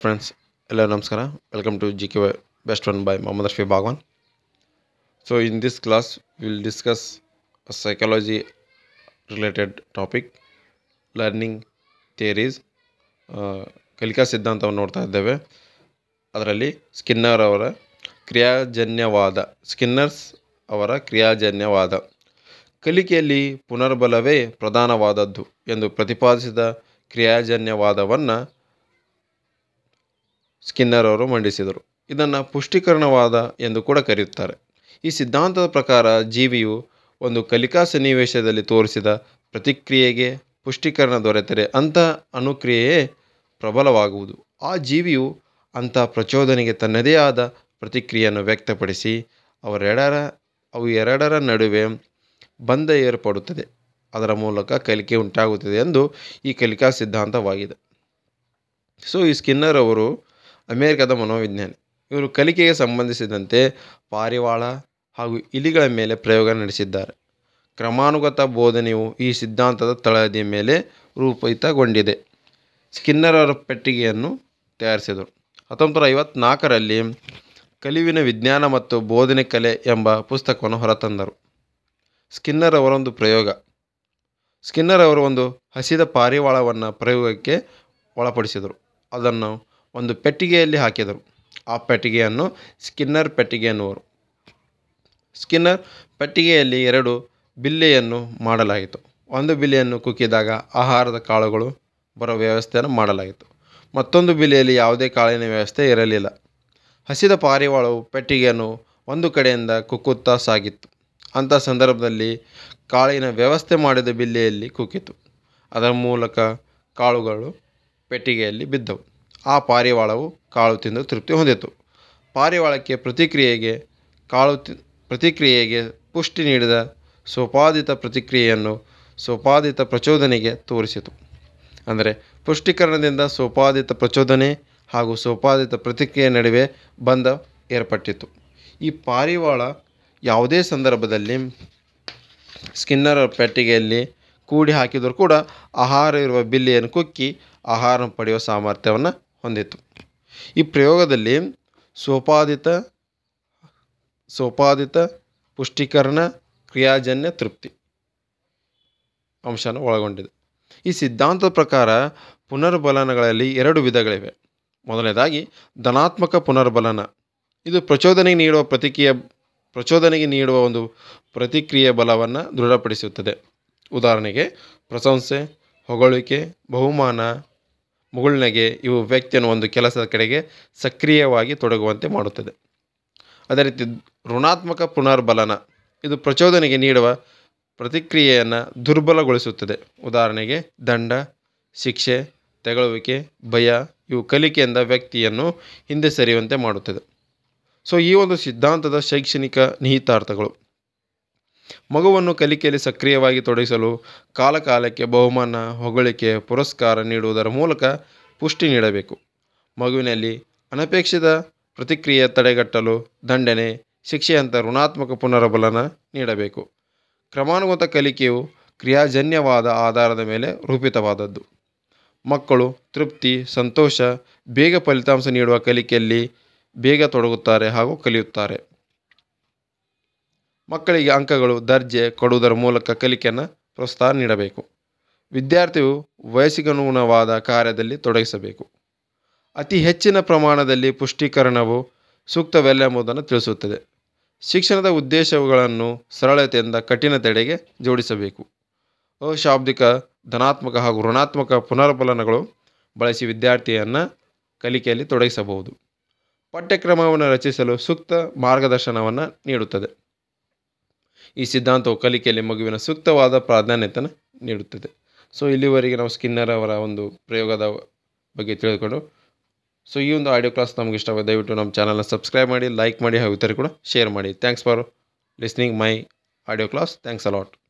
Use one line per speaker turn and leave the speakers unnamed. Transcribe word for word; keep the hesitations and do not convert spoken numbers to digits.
Friends, hello, namaskara. Welcome to G K Bestone by Mohammad Arfi Bhagwan. So, in this class, we will discuss a psychology related topic, learning theories. ಕಲಿಕಾ ಸಿದ್ಧಾಂತವನ್ನು ನೋಡ್ತಾ ಇದ್ದೇವೆ. ಅದರಲ್ಲಿ Skinner ಅವರ ಕ್ರಿಯಾಜನ್ಯವಾದ ಸ್ಕಿನ್ನರ್ಸ್ ಅವರ ಕ್ರಿಯಾಜನ್ಯವಾದ ಕಲಿಕೆಯಲ್ಲಿ ಪುನರ್ಬಲವೇ ಪ್ರಧಾನವಾದದ್ದು ಎಂದು ಪ್ರತಿಪಾದಿಸಿದ ಕ್ರಿಯಾಜನ್ಯವಾದವನ್ನು ಸ್ಕಿನ್ನರ್ ಅವರು ಮಂಡಿಸಿದರು. ಇದನ್ನು ಪುಷ್ಟೀಕರಣವಾದ ಎಂದು ಕೂಡ ಕರೆಯುತ್ತಾರೆ. ಈ ಸಿದ್ಧಾಂತದ ಪ್ರಕಾರ ಜೀವಿಯು ಒಂದು ಕಲಿಕಾ ಸನ್ನಿವೇಶದಲ್ಲಿ ತೋರಿಸಿದ ಪ್ರತಿಕ್ರಿಯೆಗೆ ಪುಷ್ಟೀಕರಣ ದೊರೆತರೆ ಅಂಥ ಅನುಕ್ರಿಯೆಯೇ ಪ್ರಬಲವಾಗುವುದು. ಆ ಜೀವಿಯು ಅಂಥ ಪ್ರಚೋದನೆಗೆ ತನ್ನದೇ ಆದ ಪ್ರತಿಕ್ರಿಯೆಯನ್ನು ವ್ಯಕ್ತಪಡಿಸಿ ಅವರೆರಡರ ಅವು ಎರಡರ ನಡುವೆ ಬಂಧ ಏರ್ಪಡುತ್ತದೆ. ಅದರ ಮೂಲಕ ಕಲಿಕೆ ಉಂಟಾಗುತ್ತದೆ ಎಂದು ಈ ಕಲಿಕಾ ಸಿದ್ಧಾಂತವಾಗಿದೆ. ಸೊ ಈ ಸ್ಕಿನ್ನರ್ ಅವರು ಅಮೇರಿಕದ ಮನೋವಿಜ್ಞಾನಿ. ಇವರು ಕಲಿಕೆಗೆ ಸಂಬಂಧಿಸಿದಂತೆ ಪಾರಿವಾಳ ಹಾಗೂ ಇಲಿಗಳ ಮೇಲೆ ಪ್ರಯೋಗ ನಡೆಸಿದ್ದಾರೆ. ಕ್ರಮಾನುಗತ ಬೋಧನೆಯು ಈ ಸಿದ್ಧಾಂತದ ತಳಹದಿಯ ಮೇಲೆ ರೂಪಿತಗೊಂಡಿದೆ. ಸ್ಕಿನ್ನರ್ ಅವರ ಪೆಟ್ಟಿಗೆಯನ್ನು ತಯಾರಿಸಿದರು. ಹತ್ತೊಂಬತ್ತು ನೂರ ಐವತ್ತ್ನಾಲ್ಕರಲ್ಲಿ ಕಲಿವಿನ ವಿಜ್ಞಾನ ಮತ್ತು ಬೋಧನೆ ಕಲೆ ಎಂಬ ಪುಸ್ತಕವನ್ನು ಹೊರತಂದರು. ಸ್ಕಿನ್ನರ್ ಅವರೊಂದು ಪ್ರಯೋಗ ಸ್ಕಿನ್ನರ್ ಅವರು ಒಂದು ಹಸಿದ ಪಾರಿವಾಳವನ್ನು ಪ್ರಯೋಗಕ್ಕೆ ಒಳಪಡಿಸಿದರು. ಅದನ್ನು ಒಂದು ಪೆಟ್ಟಿಗೆಯಲ್ಲಿ ಹಾಕಿದರು. ಆ ಪೆಟ್ಟಿಗೆಯನ್ನು ಸ್ಕಿನ್ನರ್ ಪೆಟ್ಟಿಗೆ ಎನ್ನುವರು. ಸ್ಕಿನ್ನರ್ ಪೆಟ್ಟಿಗೆಯಲ್ಲಿ ಎರಡು ಬಿಲ್ಲೆಯನ್ನು ಮಾಡಲಾಯಿತು. ಒಂದು ಬಿಲ್ಲೆಯನ್ನು ಕುಕ್ಕಿದಾಗ ಆಹಾರದ ಕಾಳುಗಳು ಬರೋ ವ್ಯವಸ್ಥೆಯನ್ನು ಮಾಡಲಾಯಿತು. ಮತ್ತೊಂದು ಬಿಲ್ಲೆಯಲ್ಲಿ ಯಾವುದೇ ಕಾಳಿನ ವ್ಯವಸ್ಥೆ ಇರಲಿಲ್ಲ. ಹಸಿದ ಪಾರಿವಾಳವು ಪೆಟ್ಟಿಗೆಯನ್ನು ಒಂದು ಕಡೆಯಿಂದ ಕುಕ್ಕುತ್ತಾ ಸಾಗಿತ್ತು. ಅಂಥ ಸಂದರ್ಭದಲ್ಲಿ ಕಾಳಿನ ವ್ಯವಸ್ಥೆ ಮಾಡಿದ ಬಿಲ್ಲೆಯಲ್ಲಿ ಕುಕ್ಕಿತು. ಅದರ ಮೂಲಕ ಕಾಳುಗಳು ಪೆಟ್ಟಿಗೆಯಲ್ಲಿ ಬಿದ್ದವು. ಆ ಪಾರಿವಾಳವು ಕಾಳು ತಿಂದು ತೃಪ್ತಿ ಹೊಂದಿತು. ಪಾರಿವಾಳಕ್ಕೆ ಪ್ರತಿಕ್ರಿಯೆಗೆ ಕಾಳು ತಿ ಪ್ರತಿಕ್ರಿಯೆಗೆ ಪುಷ್ಟಿ ನೀಡಿದ ಸೋಪಾದಿತ ಪ್ರತಿಕ್ರಿಯೆಯನ್ನು ಸೋಪಾದಿತ ಪ್ರಚೋದನೆಗೆ ತೋರಿಸಿತು. ಅಂದರೆ ಪುಷ್ಟೀಕರಣದಿಂದ ಸೋಪಾದಿತ ಪ್ರಚೋದನೆ ಹಾಗೂ ಸೋಪಾದಿತ ಪ್ರತಿಕ್ರಿಯೆ ನಡುವೆ ಬಂಧ ಏರ್ಪಟ್ಟಿತು. ಈ ಪಾರಿವಾಳ ಯಾವುದೇ ಸಂದರ್ಭದಲ್ಲಿ ಸ್ಕಿನ್ನರ್ ಪೆಟ್ಟಿಗೆಯಲ್ಲಿ ಕೂಡಿ ಹಾಕಿದರೂ ಕೂಡ ಆಹಾರ ಇರುವ ಬಿಲ್ಲೆಯನ್ನು ಕುಕ್ಕಿ ಆಹಾರ ಪಡೆಯುವ ಸಾಮರ್ಥ್ಯವನ್ನು ಹೊಂದಿತು. ಈ ಪ್ರಯೋಗದಲ್ಲಿ ಸೋಪಾದಿತ ಸೋಪಾದಿತ ಪುಷ್ಟೀಕರಣ ಕ್ರಿಯಾಜನ್ಯ ತೃಪ್ತಿ ಅಂಶನ ಒಳಗೊಂಡಿದೆ. ಈ ಸಿದ್ಧಾಂತದ ಪ್ರಕಾರ ಪುನರ್ಬಲನಗಳಲ್ಲಿ ಎರಡು ವಿಧಗಳಿವೆ. ಮೊದಲನೇದಾಗಿ ಧನಾತ್ಮಕ ಪುನರ್ಬಲನ. ಇದು ಪ್ರಚೋದನೆಗೆ ನೀಡುವ ಪ್ರತಿಕ್ರಿಯೆ ಪ್ರಚೋದನೆಗೆ ನೀಡುವ ಒಂದು ಪ್ರತಿಕ್ರಿಯೆ ಬಲವನ್ನು ದೃಢಪಡಿಸುತ್ತದೆ. ಉದಾಹರಣೆಗೆ ಪ್ರಶಂಸೆ, ಹೊಗಳಿಕೆ, ಬಹುಮಾನ, ಮುಗುಳ್ನಗೆ ಇವು ವ್ಯಕ್ತಿಯನ್ನು ಒಂದು ಕೆಲಸದ ಕಡೆಗೆ ಸಕ್ರಿಯವಾಗಿ ತೊಡಗುವಂತೆ ಮಾಡುತ್ತದೆ. ಅದೇ ರೀತಿ ಋಣಾತ್ಮಕ ಪುನರ್ಬಲನ. ಇದು ಪ್ರಚೋದನೆಗೆ ನೀಡುವ ಪ್ರತಿಕ್ರಿಯೆಯನ್ನು ದುರ್ಬಲಗೊಳಿಸುತ್ತದೆ. ಉದಾಹರಣೆಗೆ ದಂಡ, ಶಿಕ್ಷೆ, ತೆಗಳುವಿಕೆ, ಭಯ ಇವು ಕಲಿಕೆಯಿಂದ ವ್ಯಕ್ತಿಯನ್ನು ಹಿಂದೆ ಸರಿಯುವಂತೆ ಮಾಡುತ್ತದೆ. ಸೊ ಈ ಒಂದು ಸಿದ್ಧಾಂತದ ಶೈಕ್ಷಣಿಕ ನಿಹಿತಾರ್ಥಗಳು: ಮಗುವನ್ನು ಕಲಿಕೆಯಲ್ಲಿ ಸಕ್ರಿಯವಾಗಿ ತೊಡಗಿಸಲು ಕಾಲಕಾಲಕ್ಕೆ ಬಹುಮಾನ, ಹೊಗಳಿಕೆ, ಪುರಸ್ಕಾರ ನೀಡುವುದರ ಮೂಲಕ ಪುಷ್ಟಿ ನೀಡಬೇಕು. ಮಗುವಿನಲ್ಲಿ ಅನಪೇಕ್ಷಿತ ಪ್ರತಿಕ್ರಿಯೆ ತಡೆಗಟ್ಟಲು ದಂಡನೆ, ಶಿಕ್ಷೆಯಂಥ ಋಣಾತ್ಮಕ ಪುನರ್ಬಲನ ನೀಡಬೇಕು. ಕ್ರಮಾನುಗತ ಕಲಿಕೆಯು ಕ್ರಿಯಾಜನ್ಯವಾದ ಆಧಾರದ ಮೇಲೆ ರೂಪಿತವಾದದ್ದು. ಮಕ್ಕಳು ತೃಪ್ತಿ, ಸಂತೋಷ, ಬೇಗ ಫಲಿತಾಂಶ ನೀಡುವ ಕಲಿಕೆಯಲ್ಲಿ ಬೇಗ ತೊಡಗುತ್ತಾರೆ ಹಾಗೂ ಕಲಿಯುತ್ತಾರೆ. ಮಕ್ಕಳಿಗೆ ಅಂಕಗಳು, ದರ್ಜೆ ಕೊಡುವುದರ ಮೂಲಕ ಕಲಿಕೆಯನ್ನು ಪ್ರೋತ್ಸಾಹ ನೀಡಬೇಕು. ವಿದ್ಯಾರ್ಥಿಯು ವಯಸ್ಸಿಗನುಗುಣವಾದ ಕಾರ್ಯದಲ್ಲಿ ತೊಡಗಿಸಬೇಕು. ಅತಿ ಹೆಚ್ಚಿನ ಪ್ರಮಾಣದಲ್ಲಿ ಪುಷ್ಟೀಕರಣವು ಸೂಕ್ತವಲ್ಲ ತಿಳಿಸುತ್ತದೆ. ಶಿಕ್ಷಣದ ಉದ್ದೇಶಗಳನ್ನು ಸರಳತೆಯಿಂದ ಕಠಿಣತೆಡೆಗೆ ಜೋಡಿಸಬೇಕು. ಅಶಾಬ್ದಿಕ ಧನಾತ್ಮಕ ಹಾಗೂ ಋಣಾತ್ಮಕ ಪುನರ್ಬಲನಗಳು ಬಳಸಿ ವಿದ್ಯಾರ್ಥಿಯನ್ನು ಕಲಿಕೆಯಲ್ಲಿ ತೊಡಗಿಸಬಹುದು. ಪಠ್ಯಕ್ರಮವನ್ನು ರಚಿಸಲು ಸೂಕ್ತ ಮಾರ್ಗದರ್ಶನವನ್ನು ನೀಡುತ್ತದೆ. ಈ ಸಿದ್ಧಾಂತವು ಕಲಿಕೆಯಲ್ಲಿ ಮಗುವಿನ ಸೂಕ್ತವಾದ ಪ್ರಾಧಾನ್ಯತೆಯನ್ನು ನೀಡುತ್ತದೆ. ಸೊ ಇಲ್ಲಿವರೆಗೆ ನಾವು ಸ್ಕಿನ್ನರ್ ಅವರ ಒಂದು ಪ್ರಯೋಗದ ಬಗ್ಗೆ ತಿಳಿದುಕೊಂಡು, ಸೊ ಈ ಒಂದು ಆಡಿಯೋ ಕ್ಲಾಸ್ ನಮ್ಗೆ ಇಷ್ಟವಾದ ದಯವಿಟ್ಟು ನಮ್ಮ ಚಾನಲ್ನ ಸಬ್ಸ್ಕ್ರೈಬ್ ಮಾಡಿ, ಲೈಕ್ ಮಾಡಿ ಹಾಗೂ ಇತರರು ಕೂಡ ಶೇರ್ ಮಾಡಿ. Thanks for listening my audio class. Thanks allot.